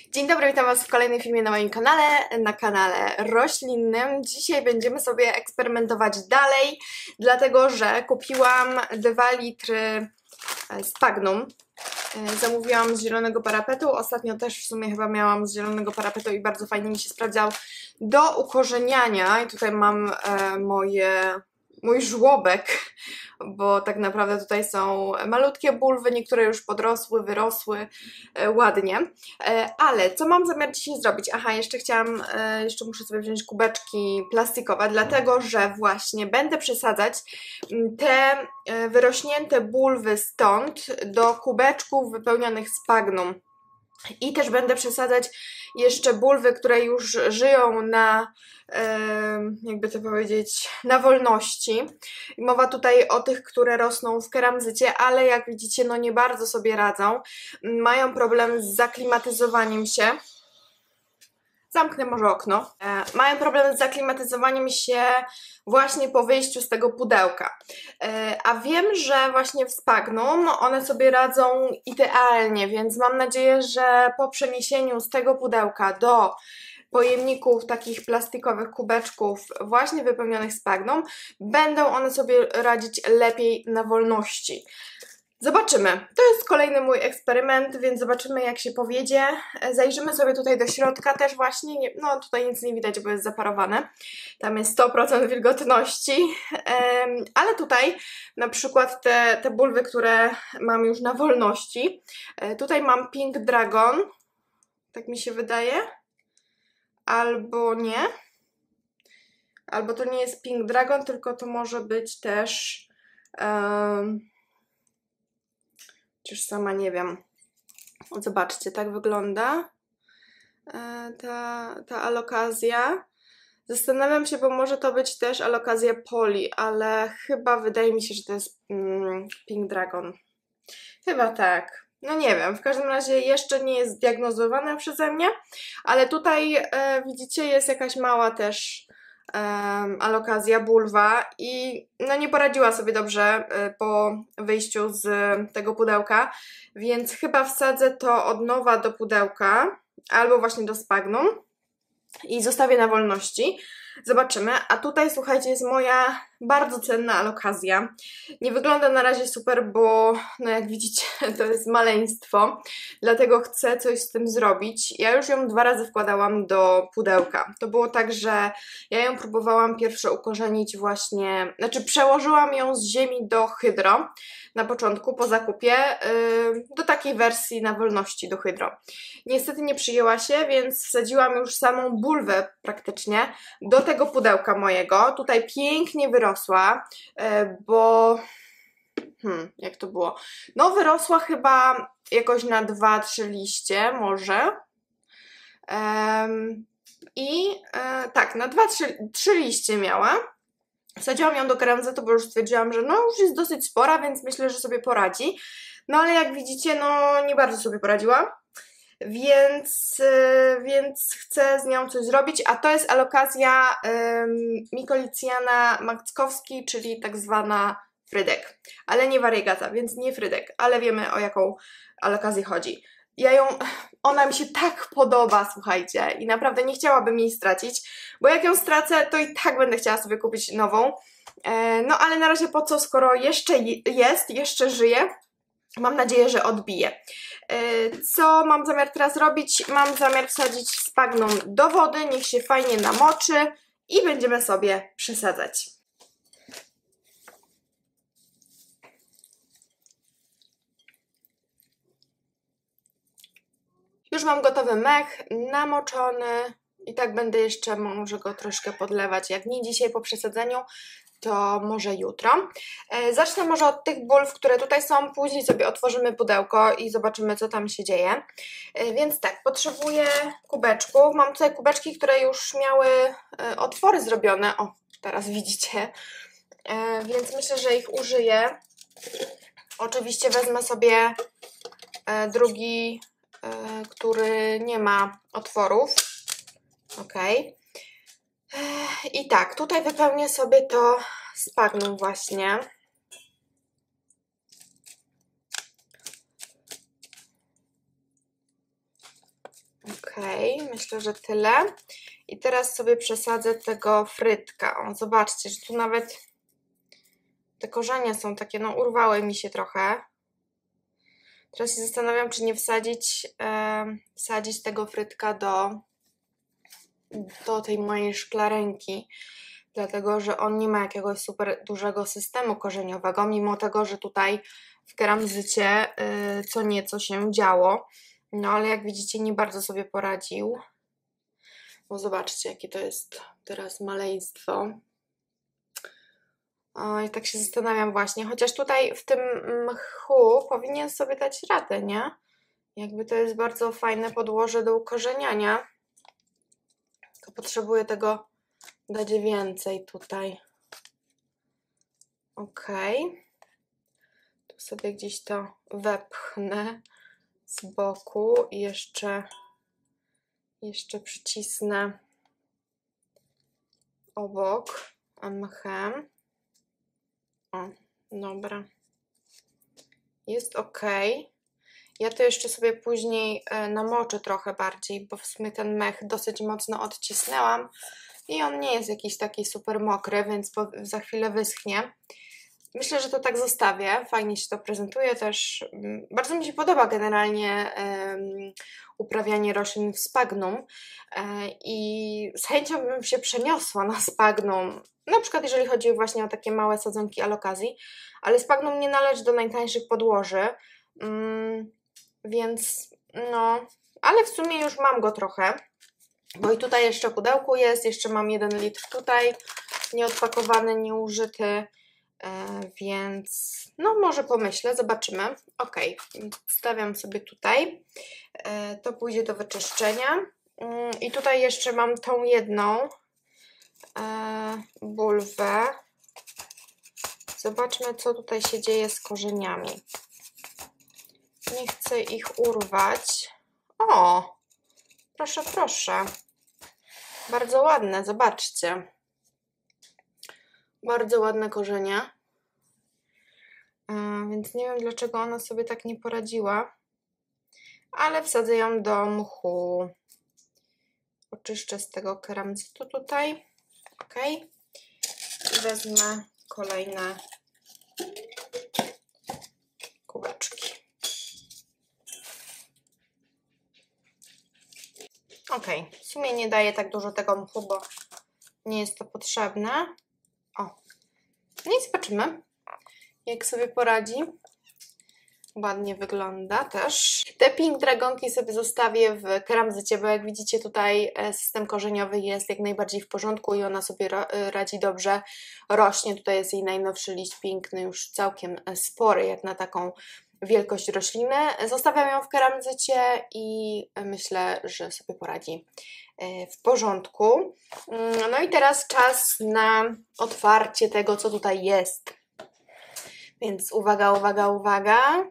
Dzień dobry, witam Was w kolejnym filmie na moim kanale, na kanale roślinnym. Dzisiaj będziemy sobie eksperymentować dalej, dlatego że kupiłam 2 litry Sphagnum. Zamówiłam z Zielonego Parapetu, ostatnio też w sumie chyba miałam z Zielonego Parapetu i bardzo fajnie mi się sprawdzał do ukorzeniania. I tutaj mam mój żłobek, bo tak naprawdę tutaj są malutkie bulwy, niektóre już podrosły, wyrosły ładnie. Ale co mam zamiar dzisiaj zrobić? Aha, jeszcze muszę sobie wziąć kubeczki plastikowe, dlatego że właśnie będę przesadzać te wyrośnięte bulwy stąd do kubeczków wypełnionych Sphagnum. I też będę przesadzać jeszcze bulwy, które już żyją na, jakby to powiedzieć, na wolności. Mowa tutaj o tych, które rosną w keramzycie, ale jak widzicie, no nie bardzo sobie radzą. Mają problem z zaklimatyzowaniem się. Zamknę może okno. Mają problem z zaklimatyzowaniem się właśnie po wyjściu z tego pudełka. A wiem, że właśnie w Sphagnum one sobie radzą idealnie, więc mam nadzieję, że po przeniesieniu z tego pudełka do pojemników, takich plastikowych kubeczków właśnie wypełnionych Sphagnum, będą one sobie radzić lepiej na wolności. Zobaczymy. To jest kolejny mój eksperyment, więc zobaczymy, jak się powiedzie. Zajrzymy sobie tutaj do środka też właśnie. No tutaj nic nie widać, bo jest zaparowane. Tam jest 100% wilgotności. Ale tutaj na przykład te bulwy, które mam już na wolności. Tutaj mam Pink Dragon. Tak mi się wydaje. Albo nie. Albo to nie jest Pink Dragon, tylko to może być też... Chociaż sama nie wiem. Zobaczcie, tak wygląda ta alokazja. Zastanawiam się, bo może to być też alokazja Poli, ale chyba wydaje mi się, że to jest Pink Dragon. Chyba tak. No nie wiem, w każdym razie jeszcze nie jest zdiagnozowana przeze mnie, ale tutaj widzicie, jest jakaś mała też alokazja, bulwa i no nie poradziła sobie dobrze po wyjściu z tego pudełka, więc chyba wsadzę to od nowa do pudełka albo właśnie do Sphagnum i zostawię na wolności. Zobaczymy. A tutaj, słuchajcie, jest moja bardzo cenna alokazja. Nie wygląda na razie super, bo no jak widzicie, to jest maleństwo, dlatego chcę coś z tym zrobić. Ja już ją 2 razy wkładałam do pudełka. To było tak, że ja ją próbowałam pierwsze ukorzenić właśnie, znaczy przełożyłam ją z ziemi do hydro na początku, po zakupie, do takiej wersji na wolności do hydro. Niestety nie przyjęła się, więc wsadziłam już samą bulwę praktycznie do tego pudełka mojego. Tutaj pięknie wyrosła, bo... jak to było? No wyrosła chyba jakoś na 2-3 liście może. Tak, na 2-3 liście miała. Wsadziłam ją do keramzytu, bo już stwierdziłam, że no już jest dosyć spora, więc myślę, że sobie poradzi. No ale jak widzicie, no nie bardzo sobie poradziła. Więc chcę z nią coś zrobić, a to jest alokazja Mycoliciana mackowski, czyli tak zwana frydek, ale nie variegata, więc nie frydek, ale wiemy, o jaką alokazję chodzi. Ona mi się tak podoba, słuchajcie, i naprawdę nie chciałabym jej stracić, bo jak ją stracę, to i tak będę chciała sobie kupić nową, no ale na razie po co, skoro jeszcze żyje. Mam nadzieję, że odbije. Co mam zamiar teraz robić? Mam zamiar wsadzić Sphagnum do wody, niech się fajnie namoczy i będziemy sobie przesadzać. Już mam gotowy mech, namoczony i tak będę jeszcze może go troszkę podlewać, jak nie dzisiaj po przesadzeniu, to może jutro. Zacznę może od tych bulw, które tutaj są, później sobie otworzymy pudełko i zobaczymy, co tam się dzieje. Więc tak, potrzebuję kubeczków. Mam tutaj kubeczki, które już miały otwory zrobione. O, teraz widzicie. Więc myślę, że ich użyję. Oczywiście wezmę sobie drugi, który nie ma otworów. Ok. I tak, tutaj wypełnię sobie to Sphagnum właśnie. Ok. myślę, że tyle. I teraz sobie przesadzę tego frytka. O, zobaczcie, że tu nawet te korzenie są takie, no urwały mi się trochę. Teraz się zastanawiam, czy nie wsadzić tego frytka do tej mojej szklarenki, dlatego że on nie ma jakiegoś super dużego systemu korzeniowego, mimo tego, że tutaj w keramzycie co nieco się działo. No ale jak widzicie, nie bardzo sobie poradził. Bo zobaczcie, jakie to jest teraz maleństwo. I tak się zastanawiam właśnie, chociaż tutaj w tym mchu powinien sobie dać radę, nie? Jakby to jest bardzo fajne podłoże do ukorzeniania. Tylko potrzebuję tego dać więcej tutaj. Tu sobie gdzieś to wepchnę z boku i jeszcze przycisnę obok mchem. O, dobra. Jest ok. Ja to jeszcze sobie później namoczę trochę bardziej, bo w sumie ten mech dosyć mocno odcisnęłam i on nie jest jakiś taki super mokry, więc za chwilę wyschnie. Myślę, że to tak zostawię. Fajnie się to prezentuje też. Bardzo mi się podoba generalnie uprawianie roślin w spagnum i z chęcią bym się przeniosła na spagnum, na przykład jeżeli chodzi właśnie o takie małe sadzonki alokazji, ale spagnum nie należy do najtańszych podłoży, więc no, ale w sumie już mam go trochę, bo i tutaj jeszcze w pudełku jest, jeszcze mam 1 litr tutaj, nieodpakowany, nieużyty, więc no może pomyślę, zobaczymy. Ok, stawiam sobie tutaj, to pójdzie do wyczyszczenia i tutaj jeszcze mam tą jedną bulwę. Zobaczmy, co tutaj się dzieje z korzeniami. Nie chcę ich urwać. O, proszę, proszę. Bardzo ładne, zobaczcie. Bardzo ładne korzenie. Więc nie wiem, dlaczego ona sobie tak nie poradziła. Ale wsadzę ją do mchu. Oczyszczę z tego keramzytu tutaj. Ok. I wezmę kolejne kubeczki. Ok, w sumie nie daję tak dużo tego mchu, bo nie jest to potrzebne. O, no i zobaczymy, jak sobie poradzi. Ładnie wygląda też. Te Pink Dragonki sobie zostawię w keramzycie, bo jak widzicie tutaj system korzeniowy jest jak najbardziej w porządku i ona sobie radzi dobrze, rośnie. Tutaj jest jej najnowszy liść piękny, już całkiem spory jak na taką wielkość rośliny. Zostawiam ją w keramzycie i myślę, że sobie poradzi w porządku. No i teraz czas na otwarcie tego, co tutaj jest. Więc uwaga, uwaga, uwaga.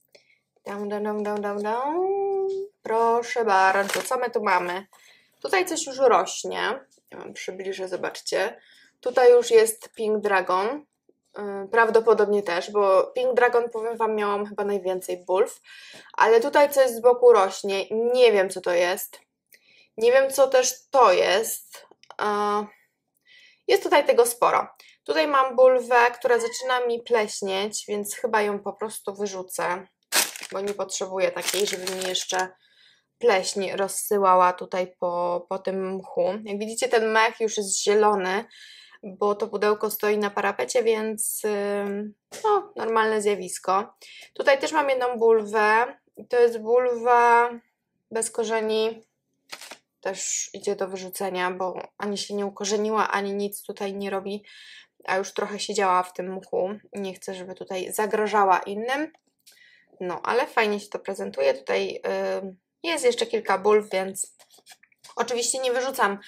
Proszę bardzo, co my tu mamy? Tutaj coś już rośnie. Ja wam przybliżę, zobaczcie. Tutaj już jest Pink Dragon. Prawdopodobnie też, bo Pink Dragon, powiem wam, miałam chyba najwięcej bulw. Ale tutaj coś z boku rośnie. Nie wiem, co to jest. Nie wiem, co też to jest. Jest tutaj tego sporo. Tutaj mam bulwę, która zaczyna mi pleśnieć, więc chyba ją po prostu wyrzucę, bo nie potrzebuję takiej, żeby mi jeszcze pleśń rozsyłała tutaj po tym mchu. Jak widzicie, ten mech już jest zielony, bo to pudełko stoi na parapecie, więc no, normalne zjawisko. Tutaj też mam jedną bulwę. To jest bulwa bez korzeni. Też idzie do wyrzucenia, bo ani się nie ukorzeniła, ani nic tutaj nie robi, a już trochę siedziała w tym mchu. Nie chcę, żeby tutaj zagrażała innym. No, ale fajnie się to prezentuje. Tutaj jest jeszcze kilka bulw, więc oczywiście nie wyrzucam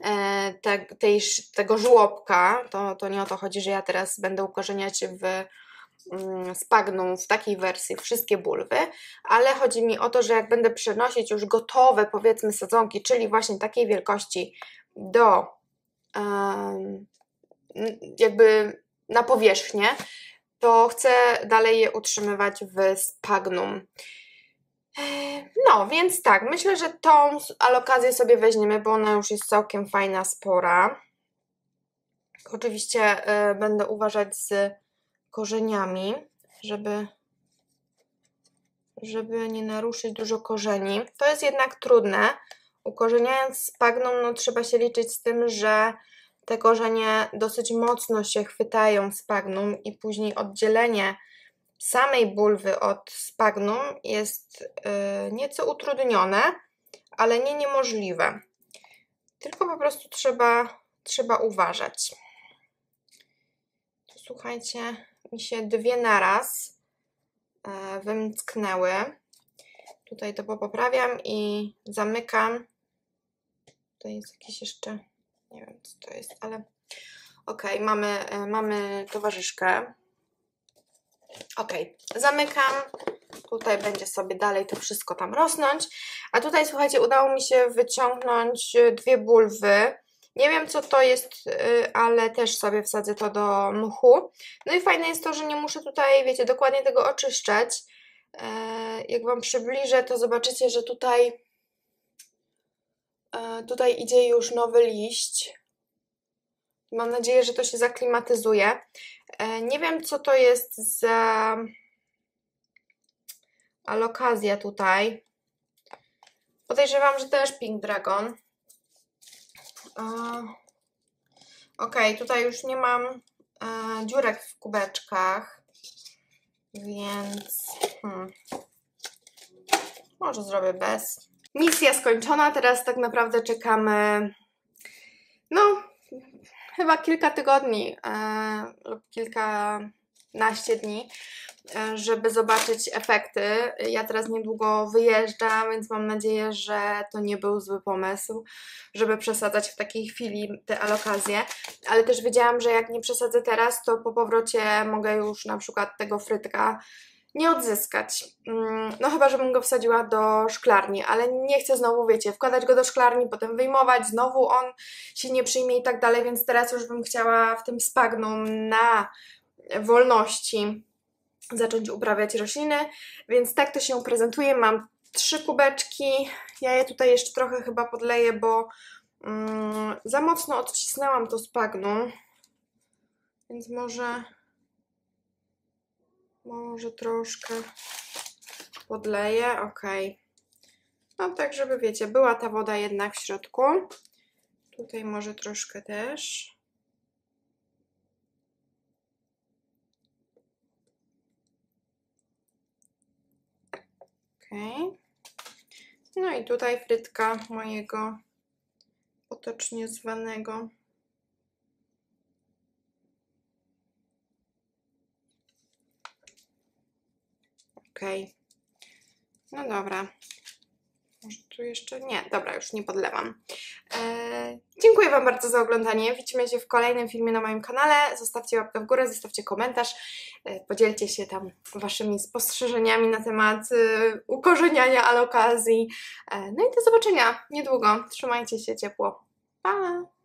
tego żłobka. To nie o to chodzi, że ja teraz będę ukorzeniać w spagnum w takiej wersji wszystkie bulwy, ale chodzi mi o to, że jak będę przenosić już gotowe, powiedzmy, sadzonki, czyli właśnie takiej wielkości do jakby na powierzchnię, to chcę dalej je utrzymywać w spagnum. No, więc tak, myślę, że tą alokację sobie weźmiemy, bo ona już jest całkiem fajna, spora. Oczywiście będę uważać z korzeniami, żeby nie naruszyć dużo korzeni. To jest jednak trudne. Ukorzeniając sphagnum, no trzeba się liczyć z tym, że te korzenie dosyć mocno się chwytają w sphagnum i później oddzielenie samej bulwy od sphagnum jest nieco utrudnione, ale nie niemożliwe. Tylko po prostu trzeba uważać. Słuchajcie, mi się dwie naraz wymcknęły. Tutaj to poprawiam i zamykam. Tutaj jest jakiś jeszcze, nie wiem co to jest, ale ok, mamy towarzyszkę. Ok, zamykam. Tutaj będzie sobie dalej to wszystko tam rosnąć. A tutaj, słuchajcie, udało mi się wyciągnąć dwie bulwy. Nie wiem co to jest, ale też sobie wsadzę to do mchu. No i fajne jest to, że nie muszę tutaj, wiecie, dokładnie tego oczyszczać. Jak Wam przybliżę, to zobaczycie, że tutaj idzie już nowy liść. Mam nadzieję, że to się zaklimatyzuje. Nie wiem, co to jest za alokazja tutaj. Podejrzewam, że też Pink Dragon. Ok, tutaj już nie mam dziurek w kubeczkach, więc może zrobię bez. Misja skończona, teraz tak naprawdę czekamy, no, chyba kilka tygodni lub kilkanaście dni, żeby zobaczyć efekty. Ja teraz niedługo wyjeżdżam, więc mam nadzieję, że to nie był zły pomysł, żeby przesadzać w takiej chwili te alokacje, ale też wiedziałam, że jak nie przesadzę teraz, to po powrocie mogę już na przykład tego frytka nie odzyskać. No chyba, żebym go wsadziła do szklarni, ale nie chcę znowu, wiecie, wkładać go do szklarni, potem wyjmować, znowu on się nie przyjmie i tak dalej, więc teraz już bym chciała w tym sphagnum na wolności zacząć uprawiać rośliny, więc tak to się prezentuje. Mam 3 kubeczki, ja je tutaj jeszcze trochę chyba podleję, bo za mocno odcisnęłam to sphagnum, więc może troszkę podleję, ok. No tak, żeby wiecie, była ta woda jednak w środku. Tutaj może troszkę też. Ok. No i tutaj frytka mojego potocznie zwanego. Ok. No dobra. Może tu jeszcze? Nie, dobra, już nie podlewam. Dziękuję Wam bardzo za oglądanie. Widzimy się w kolejnym filmie na moim kanale. Zostawcie łapkę w górę, zostawcie komentarz. Podzielcie się tam Waszymi spostrzeżeniami na temat ukorzeniania alokazji. No i do zobaczenia niedługo. Trzymajcie się ciepło. Pa!